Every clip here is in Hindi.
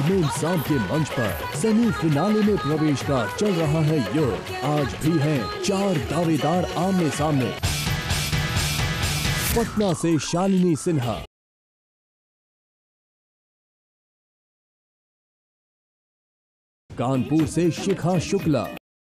मेम साहब के मंच पर सेमीफिनाले में प्रवेश का चल रहा है युद्ध। आज भी हैं 4 दावेदार आमने सामने। पटना से शालिनी सिन्हा, कानपुर से शिखा शुक्ला,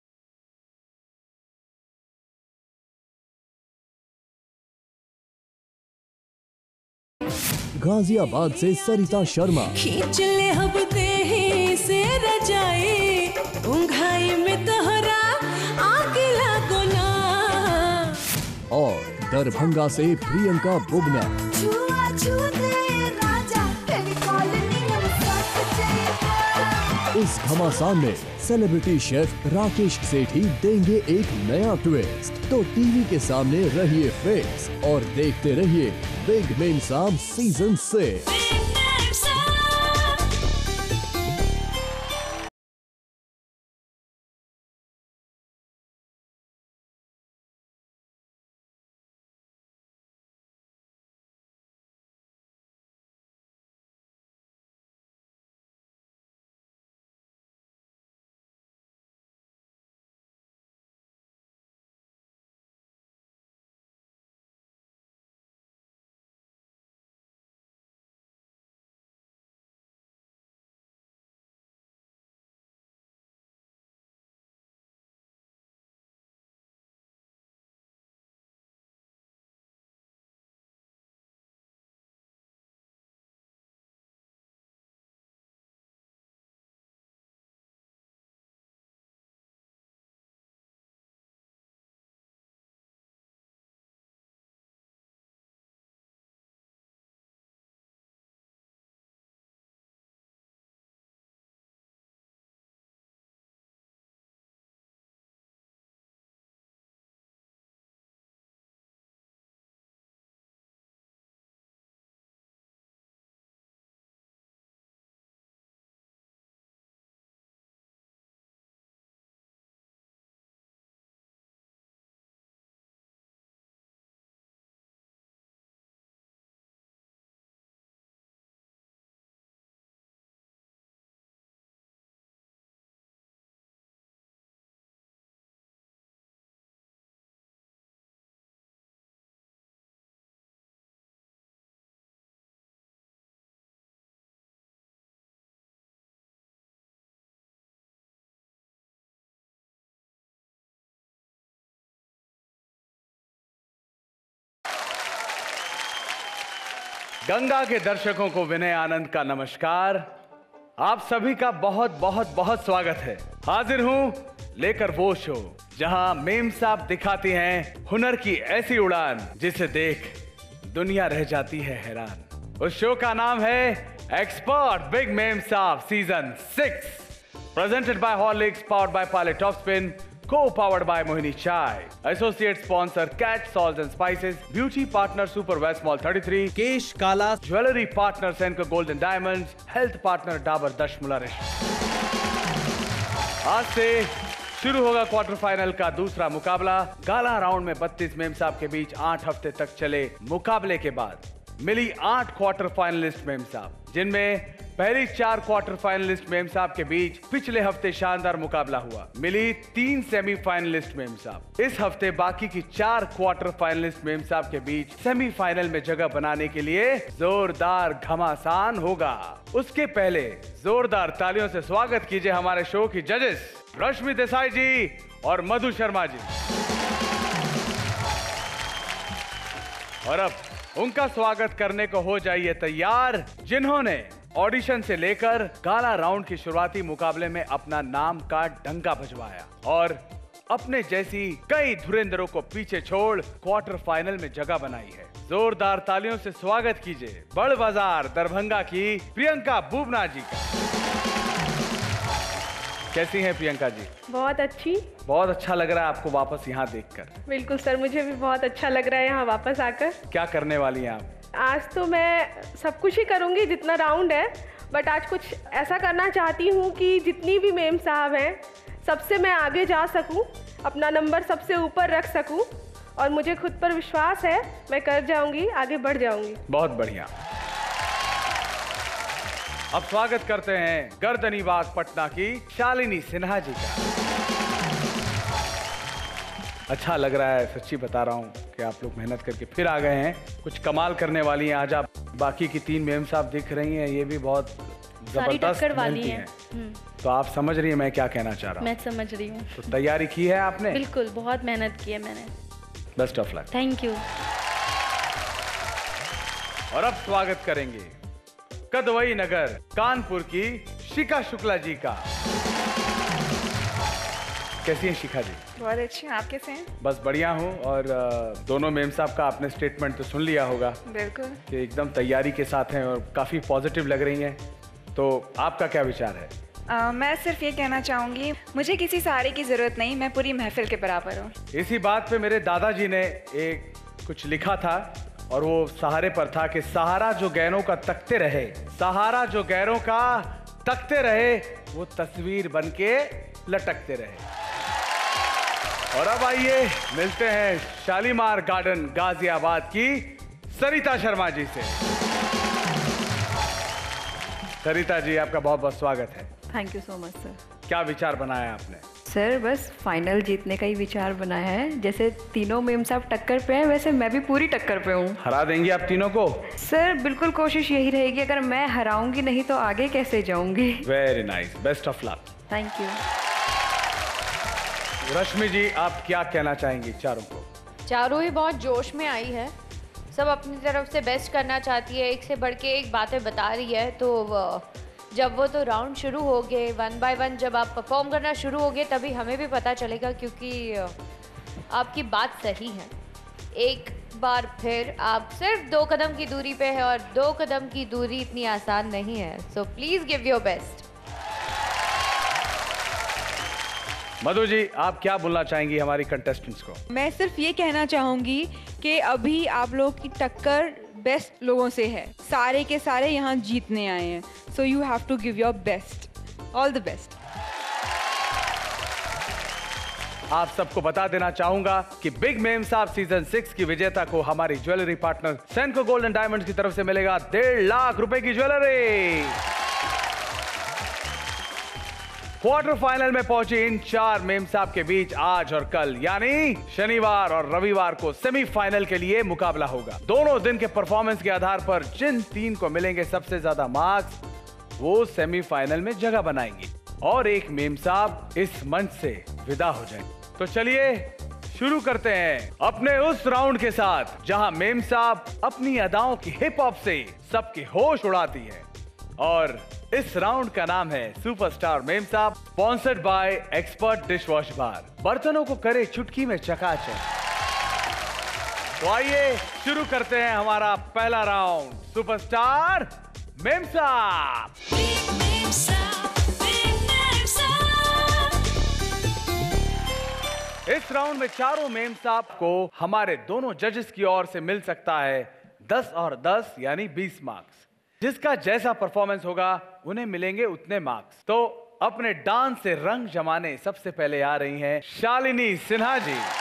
गाजियाबाद से सरिता शर्मा, खींच ले हब देही से रजाई, उंघाई में तोहरा आग लागो ना, और दरभंगा से प्रियंका बुबना। छुआ छुते राजा तेरी कॉलोनी में साथ जाएगा। इस घमासान में सेलिब्रिटी शेफ राकेश सेठी देंगे एक नया ट्विस्ट। तो टीवी के सामने रहिए फिक्स और देखते रहिए बिग मेम साहब सीजन 6। गंगा के दर्शकों को विनय आनंद का नमस्कार। आप सभी का बहुत बहुत बहुत स्वागत है। हाजिर हूं लेकर वो शो जहां मेम साहब दिखाती हैं हुनर की ऐसी उड़ान जिसे देख दुनिया रह जाती है हैरान। उस शो का नाम है expert big Mem Sahab season 6, presented by Horlicks, powered by pilot top spin, co-powered by Mohini Chai. Associate sponsor Cat Salts and Spices. Beauty partner Super West Mall 33. Kesh Kala. Jewelry partner Senco Gold and Diamonds. Health partner Dabur Dashmula Rish. आज से शुरू होगा क्वार्टर फाइनल का दूसरा मुकाबला। गाला राउंड में 32 मेम साहब के बीच 8 हफ्ते तक चले मुकाबले के बाद मिली 8 क्वार्टर फाइनलिस्ट मेम साहब, जिनमें पहली 4 क्वार्टर फाइनलिस्ट मेम साहब के बीच पिछले हफ्ते शानदार मुकाबला हुआ। मिली 3 सेमीफाइनलिस्ट मेम साहब। इस हफ्ते बाकी की 4 क्वार्टर फाइनलिस्ट मेम साहब के बीच सेमीफाइनल में जगह बनाने के लिए जोरदार घमासान होगा। उसके पहले जोरदार तालियों से स्वागत कीजिए हमारे शो की जजेस रश्मि देसाई जी और मधु शर्मा जी। और अब उनका स्वागत करने को हो जाइए तैयार, जिन्होंने ऑडिशन से लेकर गाला राउंड की शुरुआती मुकाबले में अपना नाम का डंका बजवाया और अपने जैसी कई धुरंधरों को पीछे छोड़ क्वार्टर फाइनल में जगह बनाई है। जोरदार तालियों से स्वागत कीजिए बड़ बाजार दरभंगा की प्रियंका बुबना जी का। कैसी हैं प्रियंका जी? बहुत अच्छी। बहुत अच्छा लग रहा है आपको वापस यहाँ देखकर? बिल्कुल सर, मुझे भी बहुत अच्छा लग रहा है यहाँ वापस आकर। क्या करने वाली हैं आप? आज तो मैं सब कुछ ही करूँगी जितना राउंड है, बट आज कुछ ऐसा करना चाहती हूँ कि जितनी भी मेम साहब हैं सबसे मैं आगे जा सकूँ, अपना नंबर सबसे ऊपर रख सकूँ, और मुझे खुद पर विश्वास है मैं कर जाऊँगी, आगे बढ़ जाऊँगी। बहुत बढ़िया। अब स्वागत करते हैं गर्दनीबाग पटना की शालिनी सिन्हा जी का। अच्छा लग रहा है, सच्ची बता रहा हूँ कि आप लोग मेहनत करके फिर आ गए हैं, कुछ कमाल करने वाली हैं आज आप। बाकी की 3 मेम साहब दिख रही हैं, ये भी बहुत जबरदस्त मेहनती हैं। तो आप समझ रही हैं मैं क्या कहना चाह रहा हूँ? मैं समझ रही हूँ। तो तैयारी की है आपने? बिल्कुल, बहुत मेहनत की है मैंने। Best of luck. Thank you. और अब स्वागत करेंगे कदवई नगर कानपुर की शिखा शुक्ला जी का। कैसी हैं शिखा जी? बहुत अच्छी। आप कैसे हैं? बस बढ़िया हूँ। और दोनों मेम साहब का आपने स्टेटमेंट तो सुन लिया होगा। बिल्कुल। कि एकदम तैयारी के साथ हैं और काफी पॉजिटिव लग रही हैं। तो आपका क्या विचार है? मैं सिर्फ ये कहना चाहूँगी, मुझे किसी सहारे की ज़रूरत नहीं, मैं पूरी महफिल के बराबर हूँ। इसी बात पे मेरे दादाजी ने एक कुछ लिखा था और वो सहारे पर था कि सहारा जो गैरों का तकते रहे, सहारा जो गैरों का तकते रहे, वो तस्वीर बनके लटकते रहे। और अब आइए मिलते हैं शालीमार गार्डन गाजियाबाद की सरिता शर्मा जी से। सरिता जी, आपका बहुत बहुत स्वागत है। Thank you so much sir. क्या विचार बनाया आपने? सर बस फाइनल जीतने का ही विचार बनाया है। जैसे तीनों मेम साहब टक्कर पे हैं, वैसे मैं भी पूरी टक्कर पे हूँ। हरा देंगी आप तीनों को? सर बिल्कुल कोशिश यही रहेगी, अगर मैं हराऊंगी नहीं तो आगे कैसे जाऊंगी। Very nice, best of luck. Thank you. Rashmi ji, आप क्या कहना चाहेंगी चारों को? चारों ही बहुत जोश में आई है, सब अपनी तरफ से बेस्ट करना चाहती है, एक से बढ़ के एक बातें बता रही है। तो जब वो तो राउंड शुरू हो गए, 1 बाय 1 जब आप परफॉर्म करना शुरू हो गए तभी हमें भी पता चलेगा, क्योंकि आपकी बात सही है। एक बार फिर आप सिर्फ 2 कदम की दूरी पे है और 2 कदम की दूरी इतनी आसान नहीं है। So please give your best. Madhu ji, आप क्या बोलना चाहेंगी हमारी कंटेस्टेंट्स को? मैं सिर्फ ये कहना चाहूँगी कि अभी आप लोग की टक्कर बेस्ट लोगों से है, सारे के सारे यहाँ जीतने आए हैं। So you have to give your best. All the best. आप सबको बता देना चाहूंगा कि बिग मेम साहब सीजन 6 की विजेता को हमारी jewellery partner Senco gold and diamonds की तरफ से मिलेगा 1.5 लाख रुपए की ज्वेलरी। क्वार्टर फाइनल में पहुंची इन 4 मेम साहब के बीच आज और कल यानी शनिवार और रविवार को सेमीफाइनल के लिए मुकाबला होगा। दोनों दिन के परफॉर्मेंस के आधार पर जिन 3 को मिलेंगे सबसे ज्यादा मार्क्स, वो सेमीफाइनल में जगह बनाएंगे और एक मेम साहब इस मंच से विदा हो जाएंगे। तो चलिए शुरू करते हैं अपने उस राउंड के साथ जहां मेम साहब अपनी अदाओं की हिप हॉप से सबके होश उड़ाती है। और इस राउंड का नाम है superstar Mem Sahab, sponsored by expert dish wash bar. बर्तनों को करे चुटकी में चकाचक। तो आइए शुरू करते हैं हमारा पहला राउंड, सुपरस्टार मेम साहब। इस राउंड में चारों मेम साहब को हमारे दोनों जजेस की ओर से मिल सकता है 10 और 10 यानी 20 मार्क्स। जिसका जैसा परफॉर्मेंस होगा उन्हें मिलेंगे उतने मार्क्स। तो अपने डांस से रंग जमाने सबसे पहले आ रही हैं शालिनी सिन्हा जी।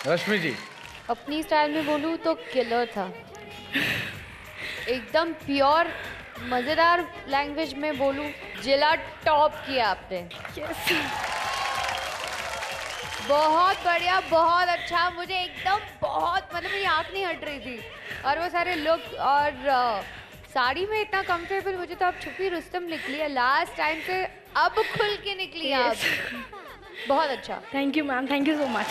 रश्मि जी। अपनी स्टाइल में बोलूँ तो किलर था, एकदम प्योर मज़ेदार लैंग्वेज में बोलूँ, जिला टॉप किया आपने। बहुत बढ़िया, बहुत अच्छा, मुझे एकदम बहुत मतलब मेरी आँख नहीं हट रही थी। और वो सारे लुक और साड़ी में इतना कंफर्टेबल, मुझे तो आप छुपी रुस्तम निकली है लास्ट टाइम से, अब खुल के निकली है आप। बहुत अच्छा। Thank you ma'am, thank you so much.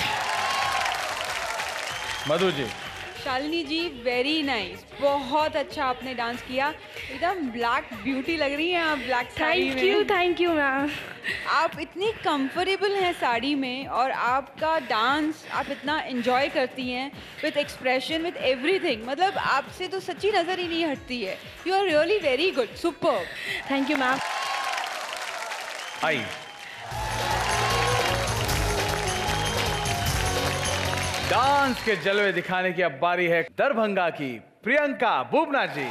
Madhu ji. Shalini ji very nice, बहुत अच्छा आपने डांस किया, एकदम ब्लैक ब्यूटी लग रही हैं आप ब्लैक साड़ी में। Thank you ma'am. आप इतनी कंफर्टेबल हैं साड़ी में और आपका डांस आप इतना एंजॉय करती हैं विद एक्सप्रेशन विद एवरीथिंग, मतलब आपसे तो सच्ची नज़र ही नहीं हटती है। You are really very good, super. Thank you ma'am. आई डांस के जलवे दिखाने की अब बारी है दरभंगा की प्रियंका बुबना जी।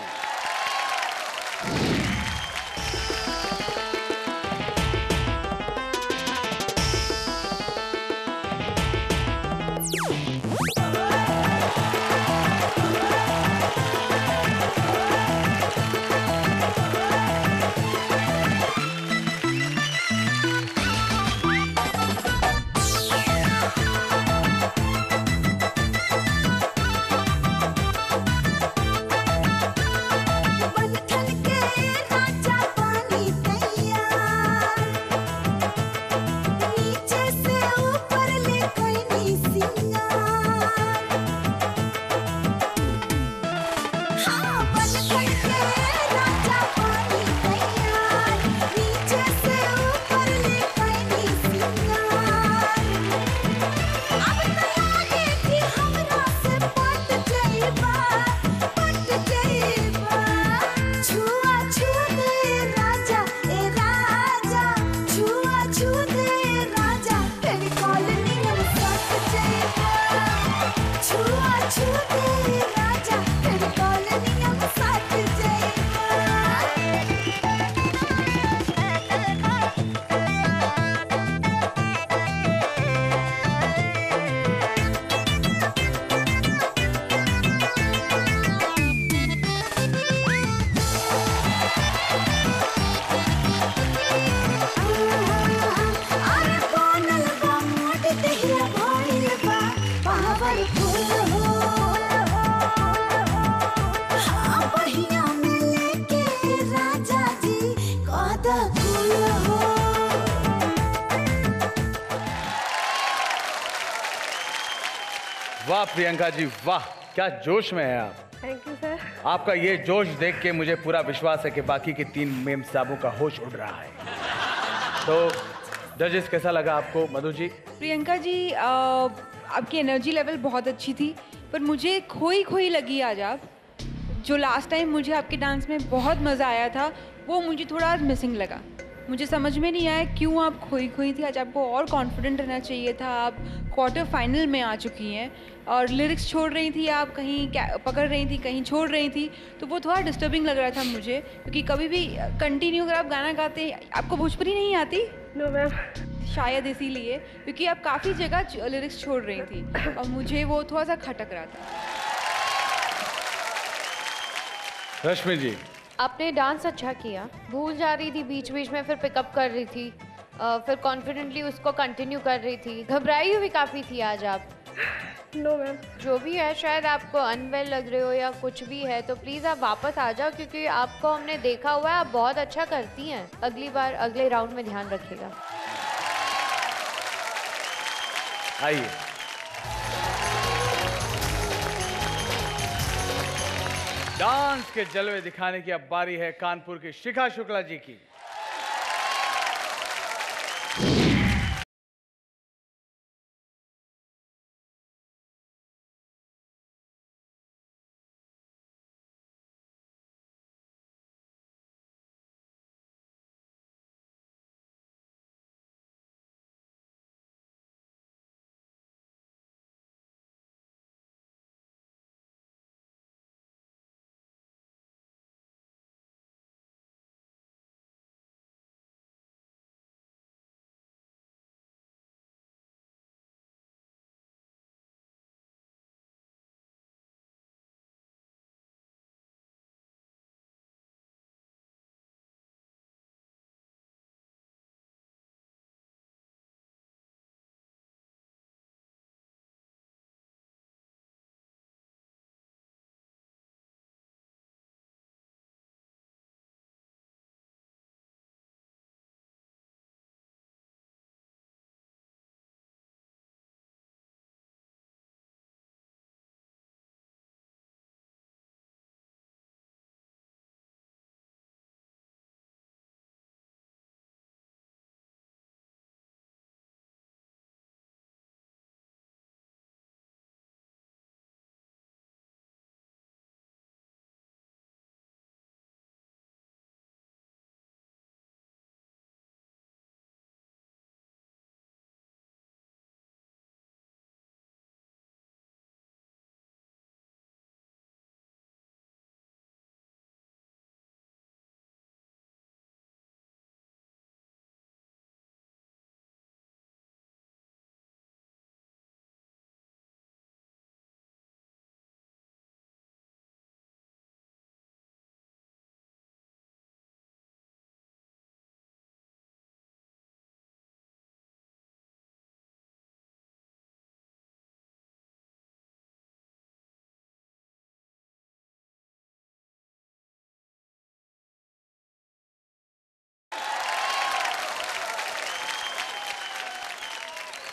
वाह प्रियंका जी वाह, क्या जोश में है आप। Thank you sir. आपका ये जोश देख के मुझे पूरा विश्वास है कि बाकी के 3 मेम साहबों का होश उड़ रहा है। तो जजेस कैसा लगा आपको? मधु जी। प्रियंका जी आपकी एनर्जी लेवल बहुत अच्छी थी, पर मुझे खोई खोई लगी आज आप। जो लास्ट टाइम मुझे आपके डांस में बहुत मज़ा आया था वो मुझे थोड़ा आज मिसिंग लगा। मुझे समझ में नहीं आया क्यों आप खोई खोई थी। आज आपको और कॉन्फिडेंट रहना चाहिए था। आप क्वार्टर फाइनल में आ चुकी हैं और लिरिक्स छोड़ रही थी आप, कहीं पकड़ रही थी, कहीं छोड़ रही थी, तो वो थोड़ा डिस्टर्बिंग लग रहा था मुझे, क्योंकि कभी भी कंटिन्यू अगर आप गाना गाते हैं, आपको भोजपुरी नहीं आती? No ma'am. शायद इसीलिए, क्योंकि आप काफ़ी जगह लिरिक्स छोड़ रही थी और मुझे वो थोड़ा सा खटक रहा था। रश्मि जी। आपने डांस अच्छा किया, भूल जा रही थी बीच बीच में, फिर पिकअप कर रही थी, फिर कॉन्फिडेंटली उसको कंटिन्यू कर रही थी। घबराई हुई काफ़ी थी आज आप। No ma'am. जो भी है, शायद आपको अनवेल लग रहे हो या कुछ भी है, तो प्लीज़ आप वापस आ जाओ, क्योंकि आपको हमने देखा हुआ है, आप बहुत अच्छा करती हैं। अगली बार अगले राउंड में ध्यान रखिएगा। आइए। डांस के जलवे दिखाने की अब बारी है कानपुर की शिखा शुक्ला जी की।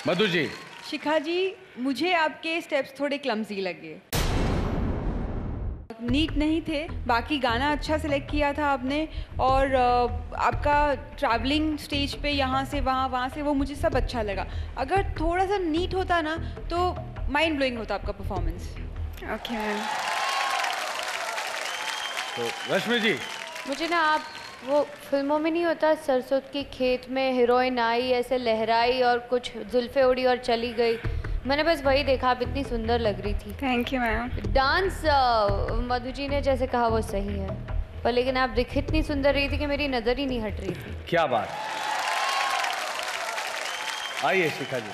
मधु जी। शिखा जी, मुझे आपके स्टेप्स थोड़े क्लमजी लगे, नीट नहीं थे। बाकी गाना अच्छा सिलेक्ट किया था आपने, और आपका ट्रैवलिंग स्टेज पे यहाँ से वहाँ, वहाँ से वो, मुझे सब अच्छा लगा। अगर थोड़ा सा नीट होता ना तो माइंड ब्लोइंग होता आपका परफॉर्मेंस। Okay ma'am. तो रश्मि जी। मुझे ना, आप वो फिल्मों में नहीं होता सरसों के खेत में हीरोइन आई, ऐसे लहराई और कुछ जुल्फे उड़ी और चली गई, मैंने बस वही देखा। आप इतनी सुंदर लग रही थी। Thank you ma'am. Dance Madhu ji ने जैसे कहा वो सही है, पर लेकिन आप दिख इतनी सुंदर रही थी कि मेरी नज़र ही नहीं हट रही थी। क्या बात। आइए शिखा जी।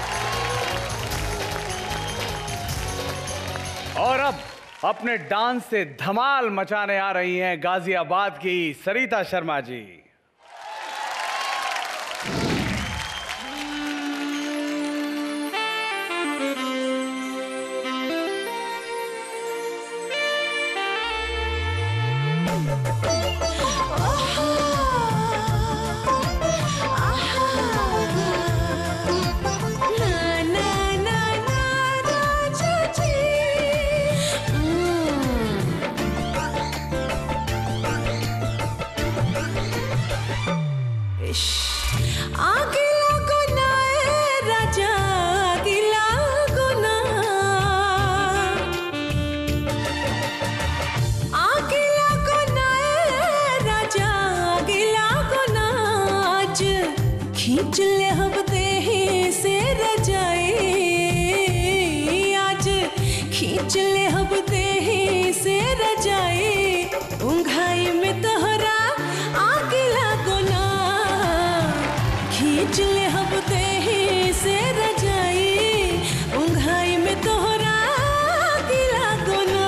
और अब अपने डांस से धमाल मचाने आ रही हैं गाजियाबाद की सरिता शर्मा जी। खींच ले हम देही से रजाई, आज खींच ले हम देही से रजाई, उंघाई में तोहरा आग लागो ना, खींच ले हम देही से रजाई, उंघाई में तोहरा आग लागो ना।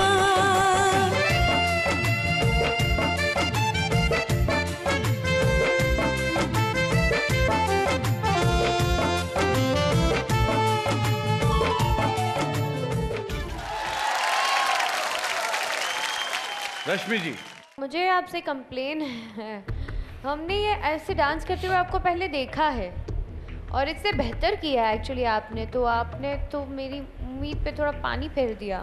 रश्मि जी। मुझे आपसे कंप्लेन है, हमने ये ऐसे डांस करते हुए आपको पहले देखा है और इससे बेहतर किया है एक्चुअली आपने तो मेरी उम्मीद पे थोड़ा पानी फेर दिया।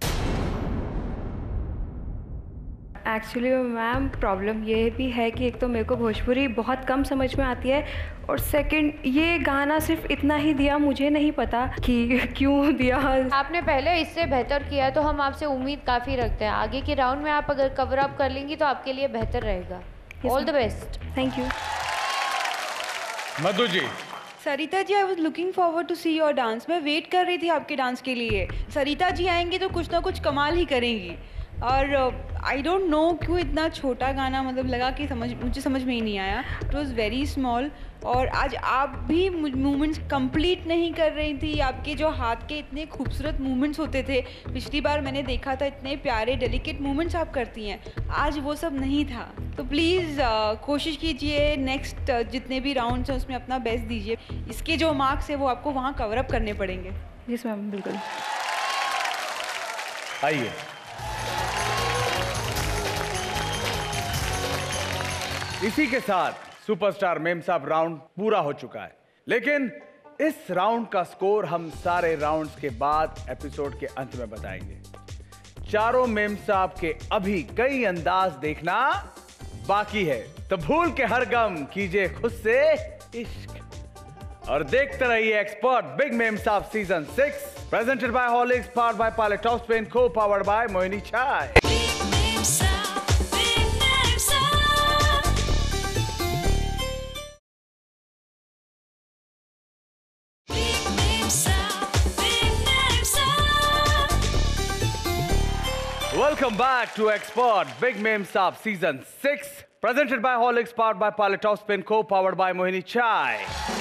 एक्चुअली मैम प्रॉब्लम ये भी है कि एक तो मेरे को भोजपुरी बहुत कम समझ में आती है, और सेकंड ये गाना सिर्फ इतना ही दिया, मुझे नहीं पता कि क्यों दिया। आपने पहले इससे बेहतर किया, तो हम आपसे उम्मीद काफ़ी रखते हैं। आगे के राउंड में आप अगर कवर अप कर लेंगी तो आपके लिए बेहतर रहेगा। All the best. Thank you. Madhu ji. Sarita ji, I was looking forward to see your dance. मैं वेट कर रही थी आपके डांस के लिए। सरिता जी आएंगी तो कुछ ना कुछ कमाल ही करेंगी। और आई डोंट नो क्यों इतना छोटा गाना मतलब लगा कि मुझे समझ में ही नहीं आया। It was very small. और आज आप भी मूवमेंट्स कंप्लीट नहीं कर रही थी। आपके जो हाथ के इतने खूबसूरत मूवमेंट्स होते थे, पिछली बार मैंने देखा था इतने प्यारे डेलिकेट मूवमेंट्स आप करती हैं, आज वो सब नहीं था। तो प्लीज़ कोशिश कीजिए नेक्स्ट जितने भी राउंड्स हैं उसमें अपना बेस्ट दीजिए। इसके जो मार्क्स है वो आपको वहाँ कवर अप करने पड़ेंगे। यस मैम, बिल्कुल। आइए। इसी के साथ सुपरस्टार मेमसाब राउंड पूरा हो चुका है, लेकिन इस राउंड का स्कोर हम सारे राउंड्स के बाद एपिसोड के अंत में बताएंगे। चारों मेमसाब के अभी कई अंदाज देखना बाकी है, तो भूल के हर गम कीजिए खुद से इश्क और देखते रहिए expert big Memsaab season 6 presented by Horlicks, powered by pilot top spin, co powered by Mohini Chai. Welcome back to Expert Big Memsaab Season 6 presented by Horlicks, powered by Pilot Top Spin, co-powered by Mohini Chai।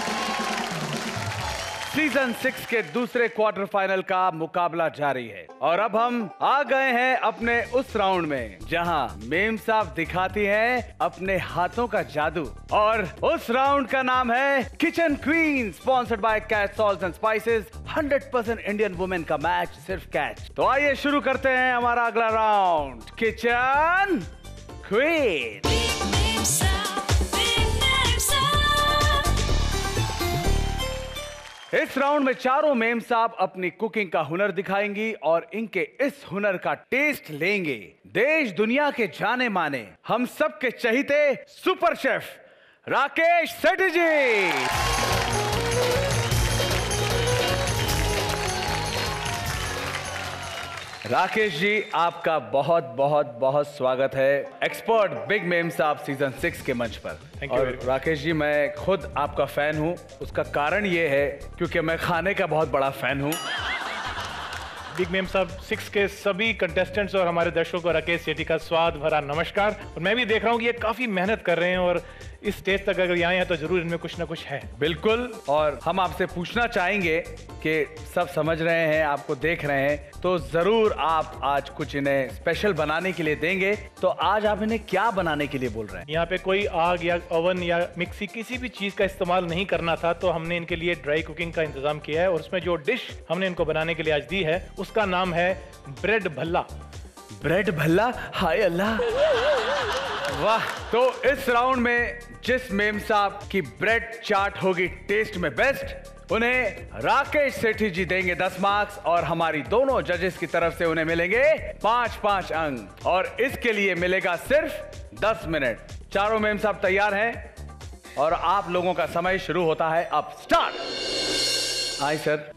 Season 6 के दूसरे क्वार्टर फाइनल का मुकाबला जारी है और अब हम आ गए हैं अपने उस राउंड में जहां मेमसाब दिखाती हैं अपने हाथों का जादू, और उस राउंड का नाम है kitchen queen, sponsored by Catch salts and spices. 100% Indian women का मैच, सिर्फ कैच। तो आइए शुरू करते हैं हमारा अगला राउंड, किचन क्वीन। इस राउंड में चारों मेम साहब अपनी कुकिंग का हुनर दिखाएंगी और इनके इस हुनर का टेस्ट लेंगे देश दुनिया के जाने माने हम सबके चहीते सुपर शेफ राकेश सेठी जी। राकेश जी, आपका बहुत बहुत बहुत स्वागत है expert big Mem Sahab season 6 के मंच पर। और राकेश जी, मैं खुद आपका फैन हूं। उसका कारण ये है क्योंकि मैं खाने का बहुत बड़ा फैन हूं। बिग मेम साहब 6 के सभी कंटेस्टेंट्स और हमारे दर्शकों को राकेश सेठी का स्वाद भरा नमस्कार। और मैं भी देख रहा हूँ कि ये काफी मेहनत कर रहे हैं और इस स्टेज तक अगर आए हैं तो जरूर इनमें कुछ ना कुछ है। बिल्कुल, और हम आपसे पूछना चाहेंगे कि सब समझ रहे हैं, आपको देख रहे हैं, तो जरूर आप आज कुछ इन्हें स्पेशल बनाने के लिए देंगे। तो आज आप इन्हें क्या बनाने के लिए बोल रहे हैं? यहाँ पे कोई आग या ओवन या मिक्सी किसी भी चीज का इस्तेमाल नहीं करना था, तो हमने इनके लिए ड्राई कुकिंग का इंतजाम किया है और उसमें जो डिश हमने इनको बनाने के लिए आज दी है उसका नाम है ब्रेड भल्ला। ब्रेड भल्ला, हाय अल्लाह, वाह। तो इस राउंड में जिस मेम साहब की ब्रेड चाट होगी टेस्ट में बेस्ट, उन्हें राकेश सेठी जी देंगे 10 मार्क्स और हमारी दोनों जजेस की तरफ से उन्हें मिलेंगे 5-5 अंक और इसके लिए मिलेगा सिर्फ 10 मिनट। चारों मेम साहब तैयार हैं और आप लोगों का समय शुरू होता है अब। स्टार्ट। आए सर।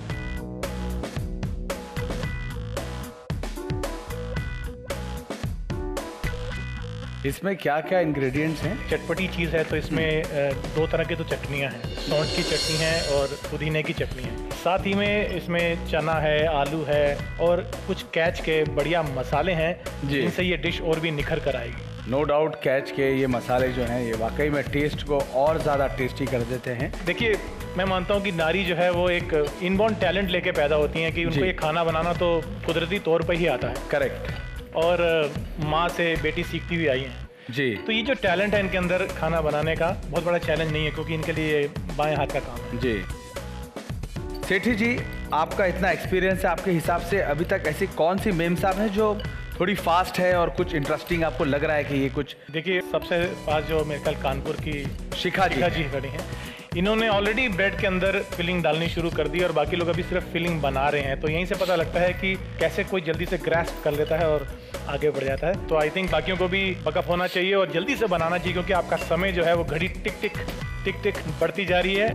इसमें क्या क्या इंग्रेडिएंट्स हैं? चटपटी चीज़ है तो इसमें 2 तरह की तो चटनियाँ हैं। सौंठ की चटनी है और पुदीने की चटनी है। साथ ही में इसमें चना है, आलू है और कुछ कैच के बढ़िया मसाले हैं जिनसे ये डिश और भी निखर कर आएगी। नो डाउट कैच के ये मसाले जो हैं ये वाकई में टेस्ट को और ज़्यादा टेस्टी कर देते हैं। देखिए, मैं मानता हूँ कि नारी जो है वो एक इनबॉर्न टैलेंट लेके पैदा होती हैं कि उनको ये खाना बनाना तो कुदरती तौर पर ही आता है। करेक्ट। और माँ से बेटी सीखती हुई आई हैं जी। तो ये जो टैलेंट है इनके अंदर खाना बनाने का बहुत बड़ा चैलेंज नहीं है क्योंकि इनके लिए बाएं हाथ का काम है। जी। सेठी जी, आपका इतना एक्सपीरियंस है, आपके हिसाब से अभी तक ऐसी कौन सी मेम साहब है जो थोड़ी फास्ट है और कुछ इंटरेस्टिंग आपको लग रहा है कि ये कुछ? देखिए, सबसे फास्ट जो मेरे ख्याल कानपुर की शिखा जी खड़ी हैं। इन्होंने ऑलरेडी ब्रेड के अंदर फिलिंग डालनी शुरू कर दी और बाकी लोग अभी सिर्फ फिलिंग बना रहे हैं। तो यहीं से पता लगता है कि कैसे कोई जल्दी से ग्रास्प कर लेता है और आगे बढ़ जाता है। तो आई थिंक बाकियों को भी बकअप होना चाहिए और जल्दी से बनाना चाहिए क्योंकि आपका समय जो है वो घड़ी टिक टिक टिक टिक बढ़ती जा रही है।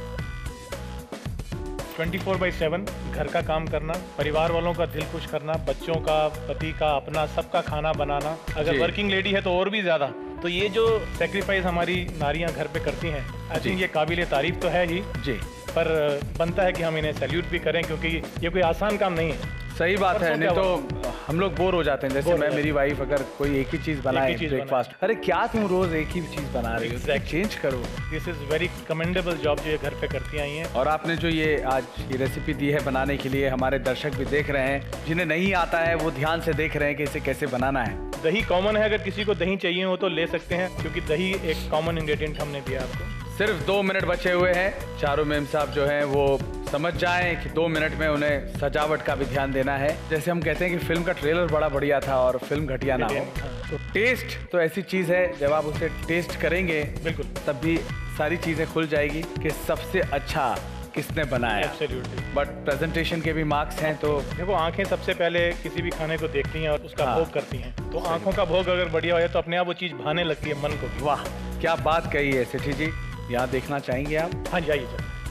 24/7 घर का काम करना, परिवार वालों का दिल खुश करना, बच्चों का, पति का, अपना, सबका खाना बनाना। अगर वर्किंग लेडी है तो और भी ज़्यादा। तो ये जो सेक्रीफाइस हमारी नारियां घर पे करती हैं, आई थिंक ये काबिले तारीफ तो है ही जी, पर बनता है कि हम इन्हें सैल्यूट भी करें क्योंकि ये कोई आसान काम नहीं है। सही बात है, नहीं तो हम लोग बोर हो जाते हैं। जैसे मैं, मेरी वाइफ अगर कोई एक ही चीज बनाए ब्रेकफास्ट, अरे क्या तुम रोज एक ही चीज बना रही हो, चेंज करो। This is very commendable job जो ये घर पे करती आई हैं। और आपने जो ये आज ये रेसिपी दी है बनाने के लिए, हमारे दर्शक भी देख रहे हैं, जिन्हें नहीं आता है वो ध्यान से देख रहे हैं कि इसे कैसे बनाना है। दही कॉमन है, अगर किसी को दही चाहिए हो तो ले सकते हैं क्योंकि दही एक कॉमन इंग्रेडिएंट हमने दिया आपको। सिर्फ 2 मिनट बचे हुए हैं। चारों मेम साहब जो हैं वो समझ जाएं कि 2 मिनट में उन्हें सजावट का भी ध्यान देना है। जैसे हम कहते हैं कि फिल्म का ट्रेलर बड़ा बढ़िया था और फिल्म घटिया ना हो। तो टेस्ट तो ऐसी चीज है, जब आप उसे टेस्ट करेंगे बिल्कुल तब भी सारी चीजें खुल जाएगी कि सबसे अच्छा किसने बनाया। बट प्रेजेंटेशन के भी मार्क्स हैं। तो देखो, आंखें सबसे पहले किसी भी खाने को देखती हैं और उसका भोग करती हैं। तो आंखों का भोग अगर बढ़िया हो तो अपने आप वो चीज़ भाने लगती है मन को। वाह, क्या बात कही है सेठी जी। यहाँ देखना चाहेंगे आप? हाँ जी, आइए।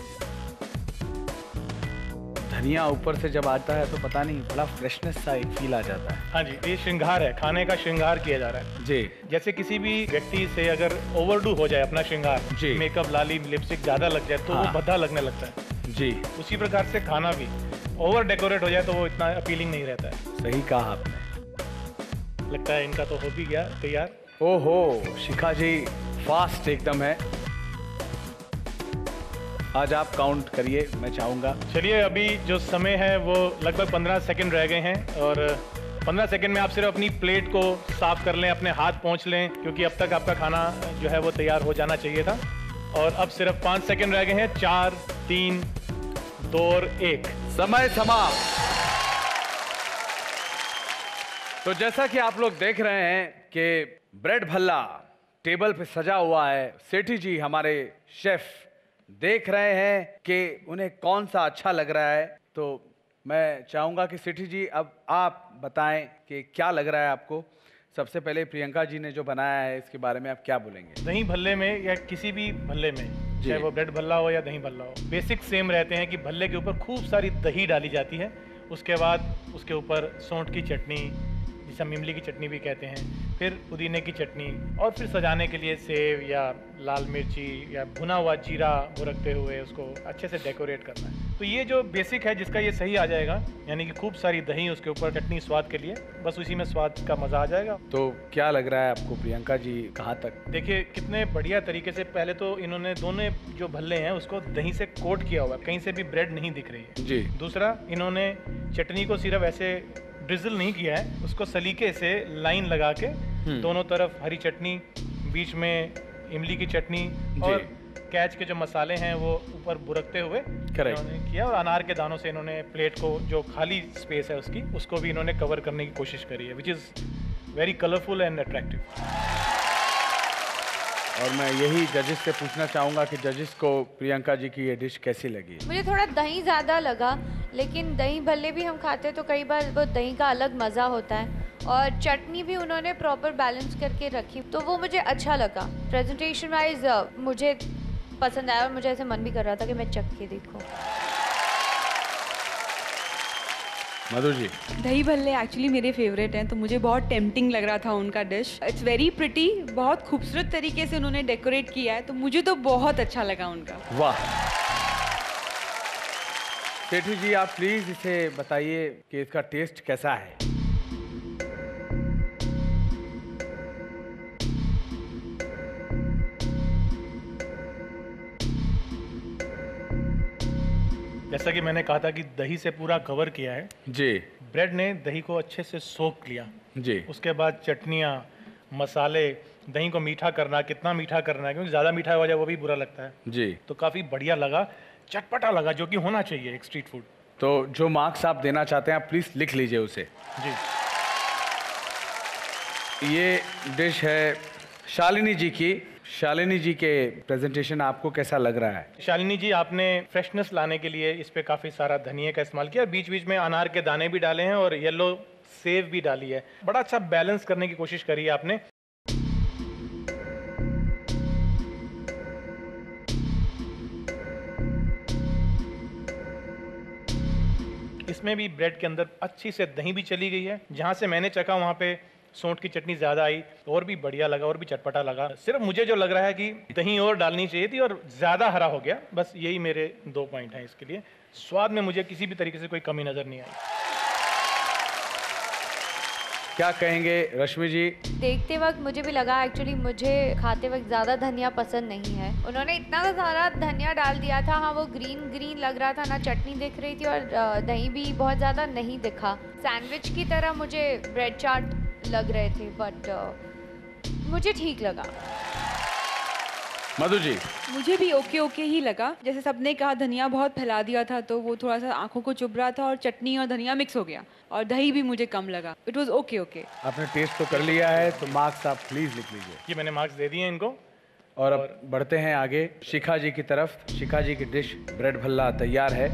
धनिया ऊपर से जब आता है तो पता नहीं, बड़ा फ्रेशनेस सा एक फील आ जाता है। हाँ जी, ये श्रृंगार है, खाने का श्रृंगार किया जा रहा है जी। जैसे किसी भी व्यक्ति से अगर ओवरडू हो जाए अपना श्रृंगार, मेकअप, लाली, लिपस्टिक ज्यादा लग जाए तो वो भद्दा लगने लगता है जी। उसी प्रकार से खाना भी ओवर डेकोरेट हो जाए तो वो इतना अपीलिंग नहीं रहता है। सही कहा आपने। लगता है इनका तो हो भी गया तैयार। ओहो, शिखा जी फास्ट एकदम है। आज आप काउंट करिए, मैं चाहूँगा। चलिए, अभी जो समय है वो लगभग 15 सेकंड रह गए हैं और 15 सेकंड में आप सिर्फ अपनी प्लेट को साफ कर लें, अपने हाथ पोंछ लें क्योंकि अब तक आपका खाना जो है वो तैयार हो जाना चाहिए था। और अब सिर्फ 5 सेकंड रह गए हैं। 4, 3, 2 और 1। समय समाप्त। तो जैसा कि आप लोग देख रहे हैं कि ब्रेड भल्ला टेबल पे सजा हुआ है। सेठी जी हमारे शेफ देख रहे हैं कि उन्हें कौन सा अच्छा लग रहा है। तो मैं चाहूंगा कि सिटी जी अब आप बताएं कि क्या लग रहा है आपको। सबसे पहले प्रियंका जी ने जो बनाया है इसके बारे में आप क्या बोलेंगे? दही भल्ले में या किसी भी भल्ले में, चाहे वो ब्रेड भल्ला हो या दही भल्ला हो, बेसिक सेम रहते हैं कि भल्ले के ऊपर खूब सारी दही डाली जाती है। उसके बाद उसके ऊपर सौंठ की चटनी, जिसे हम इमली की चटनी भी कहते हैं, फिर पुदीने की चटनी, और फिर सजाने के लिए सेव या लाल मिर्ची या भुना हुआ जीरा बुरकते हुए उसको अच्छे से डेकोरेट करना है। तो ये जो बेसिक है जिसका ये सही आ जाएगा, यानी कि खूब सारी दही, उसके ऊपर चटनी स्वाद के लिए, बस उसी में स्वाद का मज़ा आ जाएगा। तो क्या लग रहा है आपको प्रियंका जी, कहाँ तक? देखिए कितने बढ़िया तरीके से, पहले तो इन्होंने दोनों जो भल्ले हैं उसको दही से कोट किया हुआ है, कहीं से भी ब्रेड नहीं दिख रही है जी। दूसरा, इन्होंने चटनी को सिर्फ ऐसे ड्रिजल नहीं किया है, उसको सलीके से लाइन लगा के दोनों तरफ हरी चटनी, बीच में इमली की चटनी और कैच के जो मसाले हैं वो ऊपर बुरकते हुए इन्होंने किया, और अनार के दानों से इन्होंने प्लेट को, जो खाली स्पेस है उसकी, उसको भी इन्होंने कवर करने की कोशिश करी है, which is very colourful and attractive. और मैं यही जजेस से पूछना चाहूँगा कि जजेस को प्रियंका जी की ये डिश कैसी लगी? मुझे थोड़ा दही ज़्यादा लगा, लेकिन दही भल्ले भी हम खाते हैं तो कई बार वो दही का अलग मज़ा होता है, और चटनी भी उन्होंने प्रॉपर बैलेंस करके रखी, तो वो मुझे अच्छा लगा। प्रेजेंटेशन वाइज मुझे पसंद आया, और मुझे ऐसे मन भी कर रहा था कि मैं चख के देखूं। मधु जी? दही भल्ले एक्चुअली मेरे फेवरेट हैं, तो मुझे बहुत टेम्पटिंग लग रहा था उनका डिश। इट्स वेरी प्रिटी, बहुत खूबसूरत तरीके से उन्होंने डेकोरेट किया है, तो मुझे तो बहुत अच्छा लगा उनका। वाह। सेठी जी आप प्लीज इसे बताइए कि इसका टेस्ट कैसा है? जैसा कि मैंने कहा था कि दही से पूरा कवर किया है जी। ब्रेड ने दही को अच्छे से सोक लिया जी। उसके बाद चटनियाँ, मसाले, दही को मीठा करना, कितना मीठा करना है, क्योंकि ज़्यादा मीठा हो जाए वो भी बुरा लगता है जी। तो काफ़ी बढ़िया लगा, चटपटा लगा, जो कि होना चाहिए एक स्ट्रीट फूड। तो जो मार्क्स आप देना चाहते हैं आप प्लीज लिख लीजिए उसे। जी। ये डिश है शालिनी जी की। शालिनी जी के प्रेजेंटेशन आपको कैसा लग रहा है? शालिनी जी, आपने फ्रेशनेस लाने के लिए इस पे काफ़ी सारा धनिया का इस्तेमाल किया, बीच बीच में अनार के दाने भी डाले हैं और येलो सेव भी डाली है, बड़ा अच्छा बैलेंस करने की कोशिश करी है आपने। इसमें भी ब्रेड के अंदर अच्छी से दही भी चली गई है, जहाँ से मैंने चखा वहाँ पे सौंठ की चटनी ज़्यादा आई, और भी बढ़िया लगा और भी चटपटा लगा। सिर्फ मुझे जो लग रहा है कि दही और डालनी चाहिए थी और ज़्यादा हरा हो गया, बस यही मेरे 2 पॉइंट हैं इसके लिए। स्वाद में मुझे किसी भी तरीके से कोई कमी नज़र नहीं आई। क्या कहेंगे रश्मि जी? देखते वक्त मुझे भी लगा, एक्चुअली मुझे खाते वक्त ज़्यादा धनिया पसंद नहीं है, उन्होंने इतना सारा धनिया डाल दिया था। हाँ, वो ग्रीन ग्रीन लग रहा था, ना चटनी दिख रही थी और दही भी बहुत ज़्यादा नहीं दिखा। सैंडविच की तरह मुझे ब्रेड चाट लग रहे थे, बट मुझे ठीक लगा। मधु जी? मुझे भी ओके ओके ही लगा, जैसे सबने कहा धनिया बहुत फैला दिया था तो वो थोड़ा सा आंखों को चुभ रहा था, और चटनी और धनिया मिक्स हो गया, और दही भी मुझे कम लगा। It was okay okay. आपने टेस्ट तो कर लिया है, तो मार्क्स आप प्लीज लिख लीजिए। ये मैंने मार्क्स दे दिए हैं इनको। और अब बढ़ते हैं आगे शिखा जी की तरफ। शिखा जी की डिश ब्रेड भल्ला तैयार है।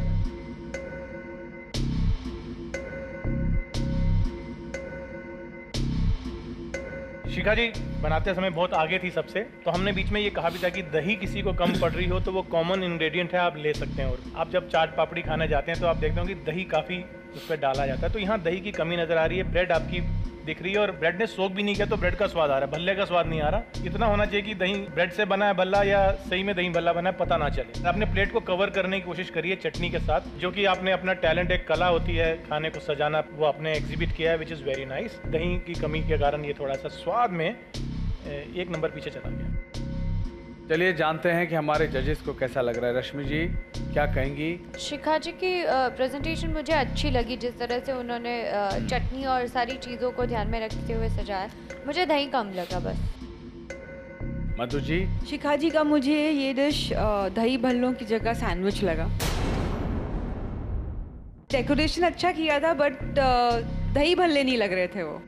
शिखा जी बनाते समय बहुत आगे थी सबसे, तो हमने बीच में ये कहा भी था कि दही किसी को कम पड़ रही हो तो वो कॉमन इंग्रेडिएंट है, आप ले सकते हैं। और आप जब चाट पापड़ी खाने जाते हैं तो आप देखते हो कि दही काफ़ी उस पर डाला जाता है, तो यहाँ दही की कमी नज़र आ रही है। ब्रेड आपकी दिख रही है और ब्रेड ने सोक भी नहीं किया, तो ब्रेड का स्वाद आ रहा है, भल्ले का स्वाद नहीं आ रहा। इतना होना चाहिए कि दही ब्रेड से बना है भल्ला या सही में दही भल्ला बना है पता ना चले। आपने प्लेट को कवर करने की कोशिश करी है चटनी के साथ, जो कि आपने अपना टैलेंट, एक कला होती है खाने को सजाना, वो आपने एग्जिबिट किया है, विच इज़ वेरी नाइस। दही की कमी के कारण ये थोड़ा सा स्वाद में 1 नंबर पीछे चला गया। चलिए जानते हैं कि हमारे जजेस को कैसा लग रहा है। रश्मि जी क्या कहेंगी? शिखा जी की प्रेजेंटेशन मुझे अच्छी लगी, जिस तरह से उन्होंने चटनी और सारी चीज़ों को ध्यान में रखते हुए सजाया। मुझे दही कम लगा बस। मधु जी? शिखा जी का मुझे ये डिश दही भल्लों की जगह सैंडविच लगा। डेकोरेशन अच्छा किया था, बट दही भल्ले नहीं लग रहे थे वो।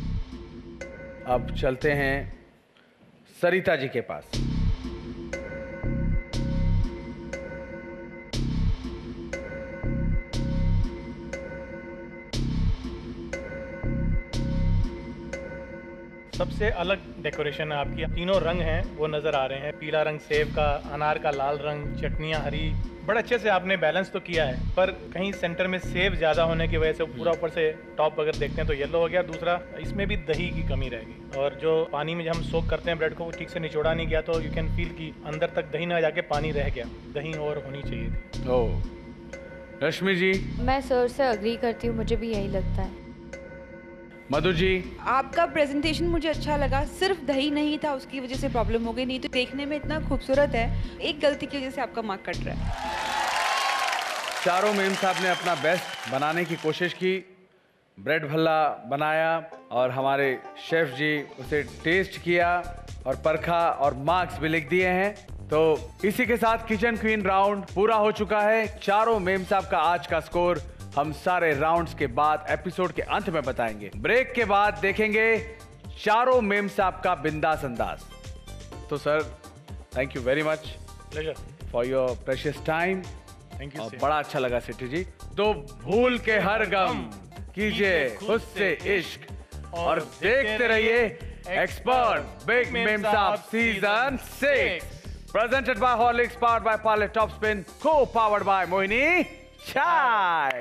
अब चलते हैं सरिता जी के पास। सबसे अलग डेकोरेशन है आपकी। तीनों रंग हैं वो नज़र आ रहे हैं, पीला रंग सेब का, अनार का लाल रंग, चटनियाँ हरी। बड़ा अच्छे से आपने बैलेंस तो किया है, पर कहीं सेंटर में सेब ज़्यादा होने की वजह से पूरा ऊपर से टॉप अगर देखते हैं तो येलो हो गया। दूसरा, इसमें भी दही की कमी रहेगी, और जो पानी में जब हम सोक करते हैं ब्रेड को, वो ठीक से निचोड़ा नहीं गया, तो यू कैन फील कि अंदर तक दही ना जाके पानी रह गया। दही और होनी चाहिए थी। ओह, रश्मि जी? मैं सर से अग्री करती हूँ, मुझे भी यही लगता है। मधु जी? आपका प्रेजेंटेशन मुझे अच्छा लगा, सिर्फ दही नहीं था उसकी वजह से प्रॉब्लम हो गई, नहीं तो देखने में इतना खूबसूरत है। एक गलती की वजह से आपका मार्क कट रहा है। चारों मेम साहब ने अपना बेस्ट बनाने की कोशिश की, ब्रेड भल्ला बनाया और हमारे शेफ जी उसे टेस्ट किया और परखा और मार्क्स भी लिख दिए हैं। तो इसी के साथ किचन क्वीन राउंड पूरा हो चुका है। चारों मेम साहब का आज का स्कोर हम सारे राउंड्स के बाद एपिसोड के अंत में बताएंगे। ब्रेक के बाद देखेंगे चारों मेम साहब का बिंदास अंदाज। तो sir, thank you very much for your precious time. Thank you. बड़ा अच्छा लगा सिटी जी। तो भूल के हर गम कीजिए खुद से इश्क और देखते रहिए expert big Mem Sahab season 6, presented by Horlicks, powered by Parle top spin, co powered by Mohini Chai.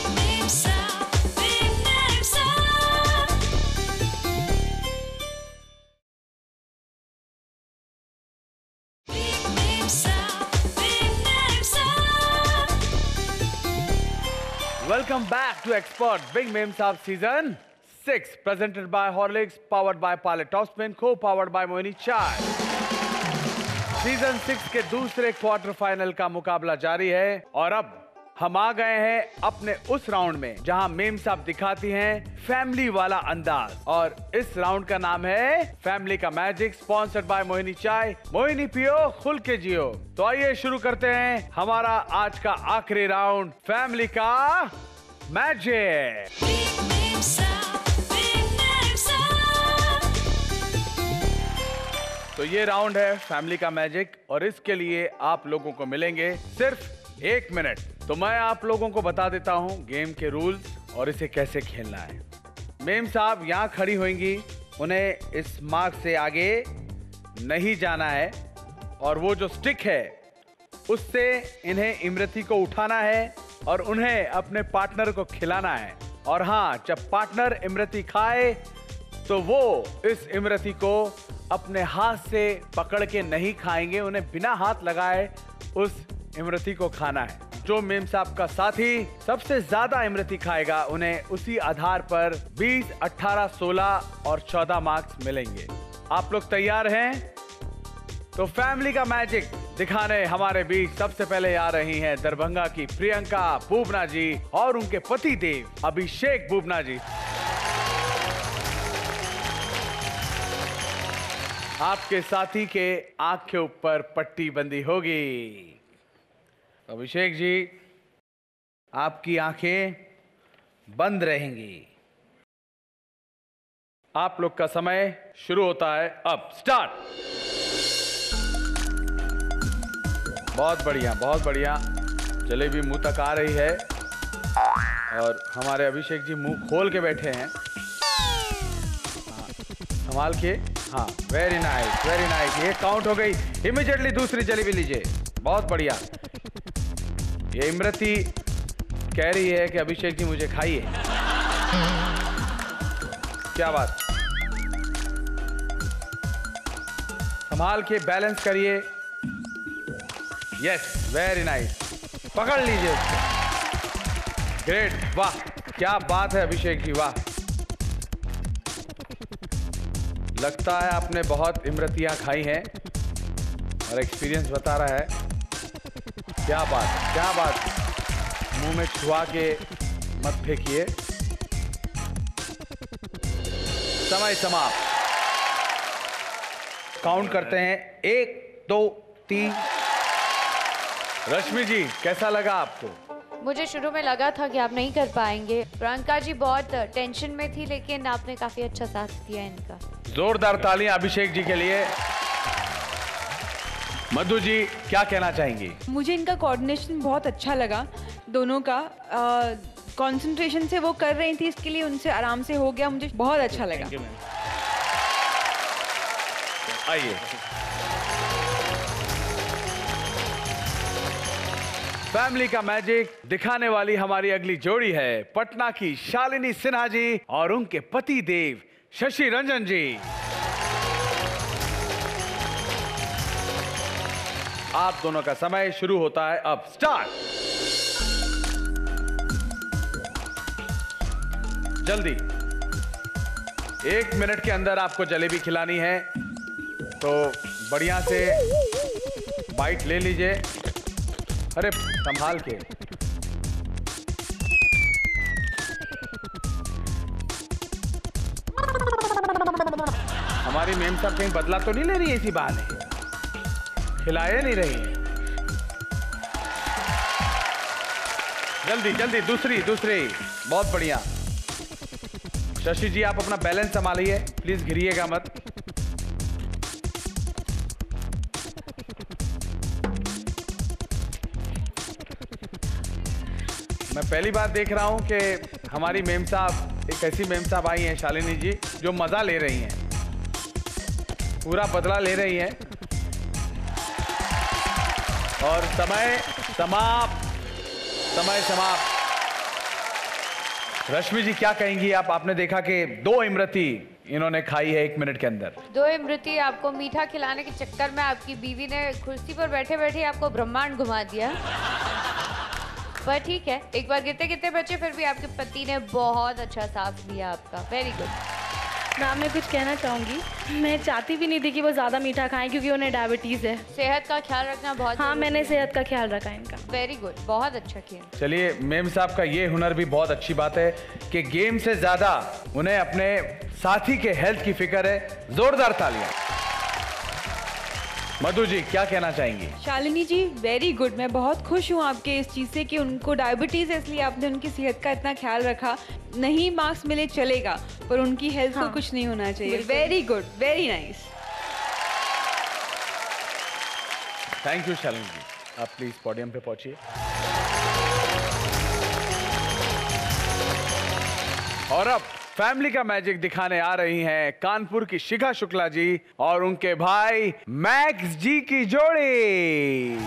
Welcome back to Expert Big Meme Saab Season 6, presented by Horlicks, powered by Pilot Topspin, co-powered by Moini Chai. Season 6 के दूसरे क्वार्टर फाइनल का मुकाबला जारी है और अब हम आ गए हैं अपने उस राउंड में जहां मेम साहब दिखाती हैं फैमिली वाला अंदाज, और इस राउंड का नाम है फैमिली का मैजिक, स्पॉन्सर्ड बाय मोहिनी चाय। मोहिनी पियो, खुल के जियो। तो आइए शुरू करते हैं हमारा आज का आखिरी राउंड, फैमिली का मैजिक। तो ये राउंड है फैमिली का मैजिक और इसके लिए आप लोगों को मिलेंगे सिर्फ 1 मिनट। तो मैं आप लोगों को बता देता हूं गेम के रूल्स और इसे कैसे खेलना है। मेम साहब यहाँ खड़ी होंगी, उन्हें इस मार्ग से आगे नहीं जाना है और वो जो स्टिक है उससे इन्हें इमरती को उठाना है और उन्हें अपने पार्टनर को खिलाना है। और हाँ, जब पार्टनर इमरती खाए तो वो इस इमरती को अपने हाथ से पकड़ के नहीं खाएंगे, उन्हें बिना हाथ लगाए उस इमरती को खाना है। जो मेम साहब का साथी सबसे ज्यादा इमरती खाएगा उन्हें उसी आधार पर 20, 18, 16 और 14 मार्क्स मिलेंगे। आप लोग तैयार हैं? तो फैमिली का मैजिक दिखाने हमारे बीच सबसे पहले आ रही हैं दरभंगा की प्रियंका बुबना जी और उनके पति देव अभिषेक बुबना जी। आपके साथी के आंख के ऊपर पट्टी बंदी होगी। अभिषेक जी, आपकी आंखें बंद रहेंगी। आप लोग का समय शुरू होता है अब। स्टार्ट। बहुत बढ़िया, बहुत बढ़िया। जलेबी मुंह तक आ रही है और हमारे अभिषेक जी मुंह खोल के बैठे हैं। संभाल के। हाँ, वेरी नाइस, वेरी नाइस। ये काउंट हो गई। इमीडिएटली दूसरी जलेबी लीजिए। बहुत बढ़िया। ये इमरती कह रही है कि अभिषेक जी मुझे खाइए। क्या बात। संभाल के बैलेंस करिए। Yes, very nice. पकड़ लीजिए उसको। ग्रेट, वाह क्या बात है अभिषेक जी, वाह। लगता है आपने बहुत इमरतियां खाई हैं और एक्सपीरियंस बता रहा है। क्या बात, क्या बात। मुंह में छुआ के मत फेंकिए। समय समाप्त। काउंट करते हैं 1, 2, 3। रश्मि जी, कैसा लगा आपको? मुझे शुरू में लगा था कि आप नहीं कर पाएंगे। प्रियंका जी बहुत टेंशन में थी, लेकिन आपने काफी अच्छा साथ दिया इनका। जोरदार तालियां अभिषेक जी के लिए। मधु जी, क्या कहना चाहेंगी? मुझे इनका कोऑर्डिनेशन बहुत अच्छा लगा, दोनों का। कंसंट्रेशन से वो कर रही थी, इसके लिए उनसे आराम से हो गया। मुझे बहुत अच्छा लगा। आइए। फैमिली का मैजिक दिखाने वाली हमारी अगली जोड़ी है पटना की शालिनी सिन्हा जी और उनके पति देव शशि रंजन जी। आप दोनों का समय शुरू होता है अब। स्टार्ट। जल्दी 1 मिनट के अंदर आपको जलेबी खिलानी है, तो बढ़िया से बाइट ले लीजिए। अरे संभाल के। हमारी मेम साहब कहीं बदला तो नहीं ले रही है इसी बहाने, खिलाए नहीं रही है। जल्दी जल्दी दूसरी बहुत बढ़िया। शशि जी आप अपना बैलेंस संभालिए, प्लीज गिरिएगा मत। मैं पहली बार देख रहा हूं कि हमारी मेम साहब, एक ऐसी मेम साहब आई हैं शालिनी जी जो मजा ले रही हैं, पूरा बदला ले रही हैं। और समय समाप्त। रश्मि जी क्या कहेंगी आप? आपने देखा कि 2 इमरती इन्होंने खाई है 1 मिनट के अंदर। 2 इमरती आपको मीठा खिलाने के चक्कर में आपकी बीवी ने कुर्सी पर बैठे बैठे आपको ब्रह्मांड घुमा दिया। पर ठीक है, एक बार गिरते गिरते बचे, फिर भी आपके पति ने बहुत अच्छा साथ दिया आपका। Very good. मैम मैं कुछ कहना चाहूँगी, मैं चाहती भी नहीं थी कि वो ज़्यादा मीठा खाएं क्योंकि उन्हें डायबिटीज़ है। सेहत का ख्याल रखना बहुत। हाँ मैंने सेहत का ख्याल रखा है इनका। वेरी गुड, बहुत अच्छा किया। चलिए मेम साहब का ये हुनर भी बहुत अच्छी बात है कि गेम से ज्यादा उन्हें अपने साथी के हेल्थ की फिक्र है। जोरदार तालियां। मधु जी क्या कहना चाहेंगी? शालिनी जी वेरी गुड, मैं बहुत खुश हूँ आपके इस चीज़ से कि उनको डायबिटीज़ है, इसलिए आपने उनकी सेहत का इतना ख्याल रखा। नहीं मार्क्स मिले चलेगा, पर उनकी हेल्थ को कुछ नहीं होना चाहिए। Very good, very nice. Thank you Shalini ji, आप प्लीज पोडियम पे पहुंचिए। और अब फैमिली का मैजिक दिखाने आ रही हैं कानपुर की शिखा शुक्ला जी और उनके भाई मैक्स जी की जोड़ी।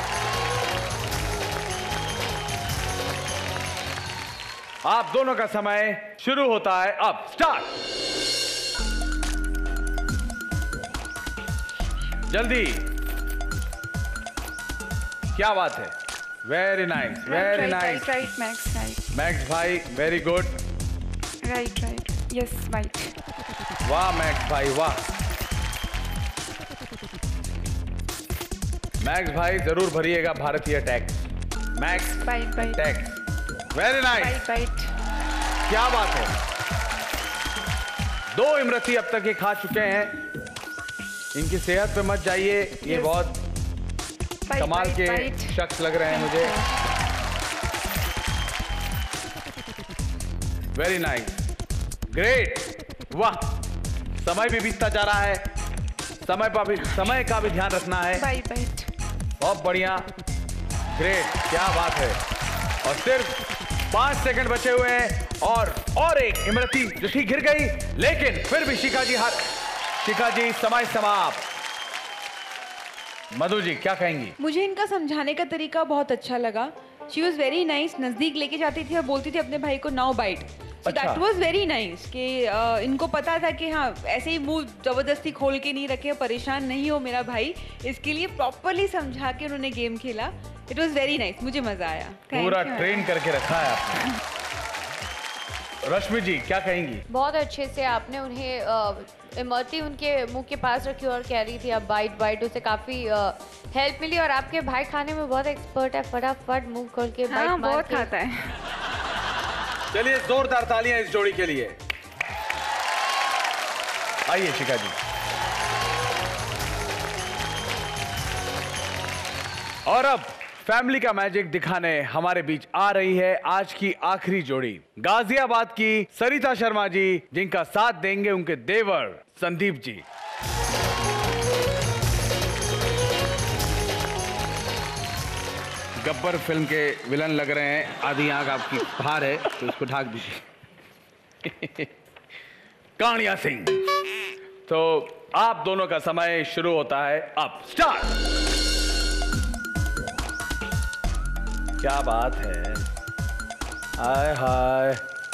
आप दोनों का समय शुरू होता है अब। स्टार्ट। जल्दी। क्या बात है, very nice, very nice. Right Max, right Max भाई very good. Right yes right. वाह मैक्स भाई वाह। मैक्स भाई जरूर भरिएगा भारतीय tax. Max bite tax. Very nice. Bite. क्या बात है। 2 इमरती अब तक ये खा चुके हैं। इनकी सेहत पे मत जाइए, ये बहुत कमाल के शख्स लग रहे हैं मुझे। वेरी नाइस, ग्रेट, वाह। समय भी बीतता जा रहा है, समय का भी ध्यान रखना है। बहुत बढ़िया, ग्रेट, क्या बात है। और सिर्फ 5 सेकंड बचे हुए हैं और एक इमरती जो थी गिर गई, लेकिन फिर भी शिखा जी समय समाप्त। मधु जी क्या कहेंगी? मुझे इनका समझाने का तरीका बहुत अच्छा लगा। She was very nice. नजदीक लेके जाती थी और बोलती थी अपने भाई को now bite. So that was very nice कि इनको पता था कि हाँ ऐसे ही मुंह जबरदस्ती खोल के नहीं रखे, परेशान नहीं हो मेरा भाई, इसके लिए प्रॉपरली समझा के उन्होंने गेम खेला। इट वाज वेरी नाइस, मुझे मजा आया। पूरा ट्रेन करके रखा है आपने। रश्मि जी क्या कहेंगी? बहुत अच्छे से आपने उन्हें इमरती उनके मुंह के पास रखी और कह रही थी अब बाइट, उसे काफी हेल्प मिली। और आपके भाई खाने में बहुत एक्सपर्ट है, फटाफट मुंह खोल के बाइट मार बहुत खाता है। चलिए जोरदार तालियां इस जोड़ी के लिए। आइए शिखा जी। और अब फैमिली का मैजिक दिखाने हमारे बीच आ रही है आज की आखिरी जोड़ी, गाजियाबाद की सरिता शर्मा जी, जिनका साथ देंगे उनके देवर संदीप जी। गब्बर फिल्म के विलन लग रहे हैं। आधी आंख आपकी बाहर है तो इसको ढाक दीजिए। कानिया सिंह। तो आप दोनों का समय शुरू होता है अब। स्टार्ट। क्या बात है, हाय हाय।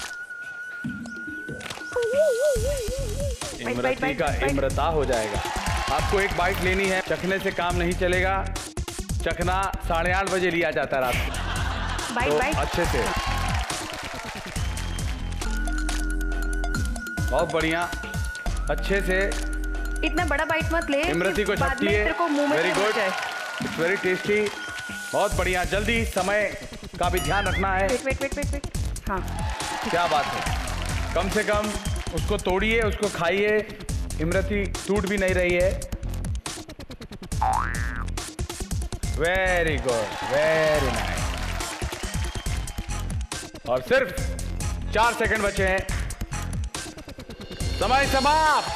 इमरती का इमरता हो जाएगा। आपको एक बाइट लेनी है, चखने से काम नहीं चलेगा। चखना 8:30 बजे लिया जाता है रात को। बाइट अच्छे से, बहुत बढ़िया, अच्छे से। इतना बड़ा बाइट मत ले, इमरती को छपती है। Very good, it's very tasty, बहुत बढ़िया। जल्दी, समय का भी ध्यान रखना है। वेट। हाँ, क्या बात है, कम से कम उसको तोड़िए, उसको खाइए। इमरती टूट भी नहीं रही है। Very good, very nice. और सिर्फ 4 सेकंड बचे हैं, समय समाप्त।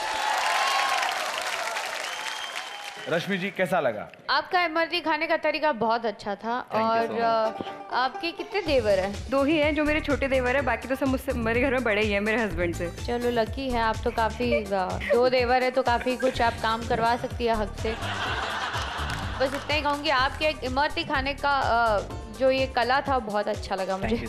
रश्मि जी, कैसा लगा? आपका इमरती खाने का तरीका बहुत अच्छा था। और आपके कितने देवर हैं? 2 ही हैं जो मेरे छोटे देवर हैं, बाकी तो सब मुझसे, मेरे घर में बड़े ही हैं मेरे हस्बैंड से। चलो लकी है आप तो, काफ़ी 2 देवर है तो काफ़ी कुछ आप काम करवा सकती है हक से। बस इतना ही कहूँगी, आपके एक इमरती खाने का जो ये कला था बहुत अच्छा लगा मुझे।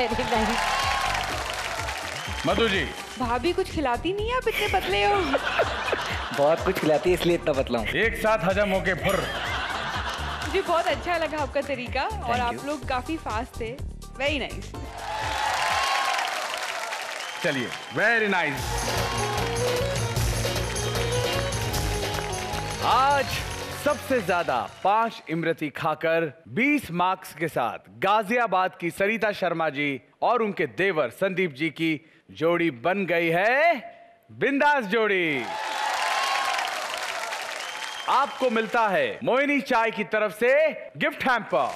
मधु जी। भाभी कुछ खिलाती नहीं है, आप इतने पतले हो। बहुत कुछ खिलाती है इसलिए इतना पतला हूँ। एक साथ हजम होके फुर। मुझे बहुत अच्छा लगा आपका तरीका, और आप लोग काफी फास्ट थे। Very nice. चलिए, वेरी नाइस। आज सबसे ज्यादा 5 इमरती खाकर 20 मार्क्स के साथ गाजियाबाद की सरिता शर्मा जी और उनके देवर संदीप जी की जोड़ी बन गई है बिंदास जोड़ी। आपको मिलता है मोहिनी चाय की तरफ से गिफ्ट हैम्पर।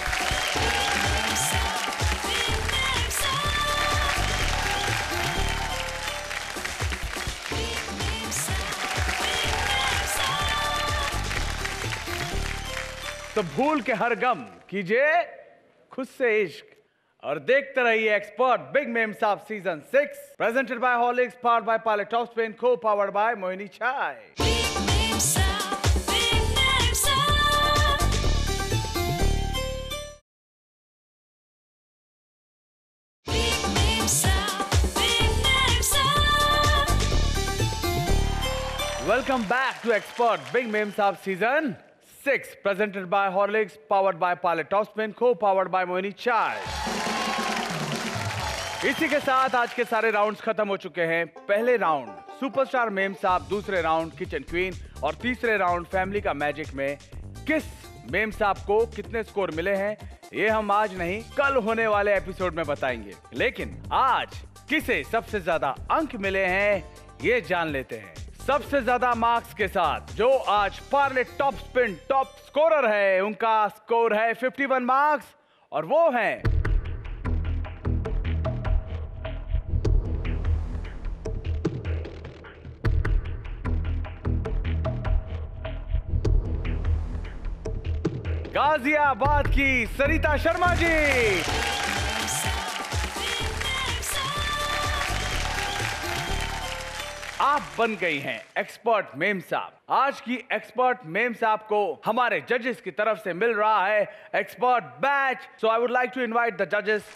तो भूल के हर गम कीजिए खुद से इश्क और देखते रहिए expert big Mem Sahab season 6 presented by Horlicks, powered by Parle top spin, co powered by Mohini Chai. Welcome back to Expert Big Meme Saab Season 6 presented by Horlicks, powered by Parle Topspin, co-powered by Mohini Chai। इसी के साथ आज के सारे राउंड्स खत्म हो चुके हैं। पहले राउंड सुपरस्टार मेम साहब, दूसरे राउंड किचन क्वीन और तीसरे राउंड फैमिली का मैजिक में किस मेम साहब को कितने स्कोर मिले हैं ये हम आज नहीं कल होने वाले एपिसोड में बताएंगे। लेकिन आज किसे सबसे ज्यादा अंक मिले हैं ये जान लेते हैं। सबसे ज्यादा मार्क्स के साथ जो आज Parle top spin top scorer है, उनका स्कोर है 51 मार्क्स और वो हैं गाजियाबाद की सरिता शर्मा जी। आप बन गई हैं एक्सपर्ट मेम साहब। आज की एक्सपर्ट मेम साहब को हमारे जजेस की तरफ से मिल रहा है expert badge. So I would like to invite the जजेस।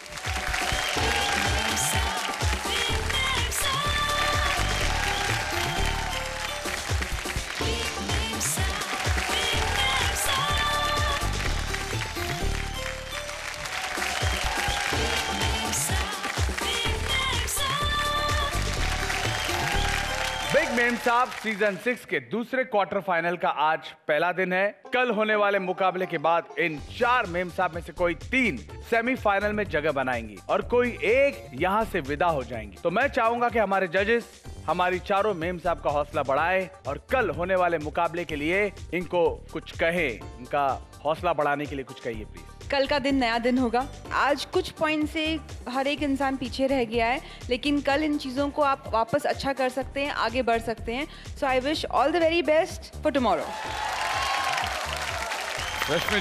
बिग मेम साहब सीजन 6 के दूसरे क्वार्टर फाइनल का आज पहला दिन है। कल होने वाले मुकाबले के बाद इन 4 मेम साहब में से कोई 3 सेमीफाइनल में जगह बनाएंगी और कोई एक यहाँ से विदा हो जाएंगी। तो मैं चाहूंगा कि हमारे जजेस हमारी चारों मेम साहब का हौसला बढ़ाएं और कल होने वाले मुकाबले के लिए इनको कुछ कहें, इनका हौसला बढ़ाने के लिए कुछ कहिए प्लीज। कल का दिन नया दिन होगा। आज कुछ पॉइंट से हर एक इंसान पीछे रह गया है, लेकिन कल इन चीज़ों को आप वापस अच्छा कर सकते हैं, आगे बढ़ सकते हैं। So I wish all the very best for tomorrow. Rashmi ji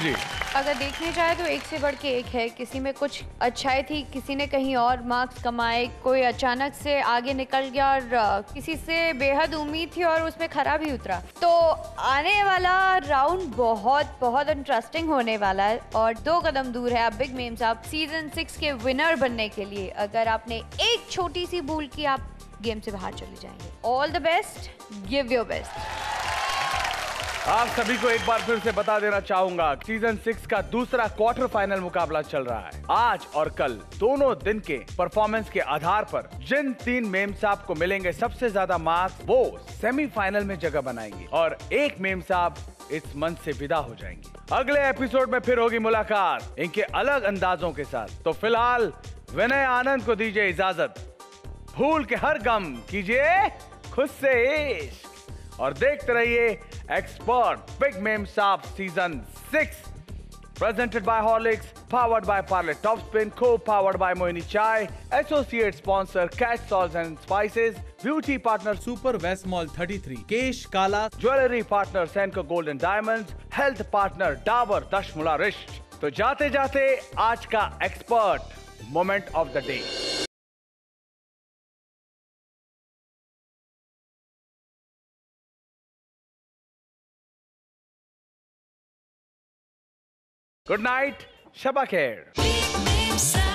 अगर देखने जाए तो एक से बढ़ के एक है। किसी में कुछ अच्छाई थी, किसी ने कहीं और मार्क्स कमाए, कोई अचानक से आगे निकल गया और किसी से बेहद उम्मीद थी और उसमें खराब ही उतरा। तो आने वाला राउंड बहुत बहुत इंटरेस्टिंग होने वाला है और 2 कदम दूर है आप बिग मेम साहब सीजन 6 के विनर बनने के लिए। अगर आपने एक छोटी सी भूल की आप गेम से बाहर चले जाएंगे। All the best, give your best. आप सभी को एक बार फिर से बता देना चाहूंगा, सीजन 6 का दूसरा क्वार्टर फाइनल मुकाबला चल रहा है। आज और कल दोनों दिन के परफॉर्मेंस के आधार पर जिन 3 मेम साहब को मिलेंगे सबसे ज्यादा मार्क्स, वो सेमीफाइनल में जगह बनाएंगे और एक मेम साहब इस मंच से विदा हो जाएंगे। अगले एपिसोड में फिर होगी मुलाकात इनके अलग अंदाजों के साथ। तो फिलहाल विनय आनंद को दीजिए इजाजत। भूल के हर गम कीजिए खुद से इश्क और देखते रहिए expert big Mem Sahab season 6, presented by Horlicks, powered by Parle Top Spin, co-powered by Moini Chai, associate sponsor Catch Salts and Spices, beauty partner Super West Mall 33, Kesh Kala, jewelry partner Senco Gold and Diamonds, health partner Dabur Dashmula Risht। तो जाते जाते आज का expert moment of the day. Good night, शबा खैर।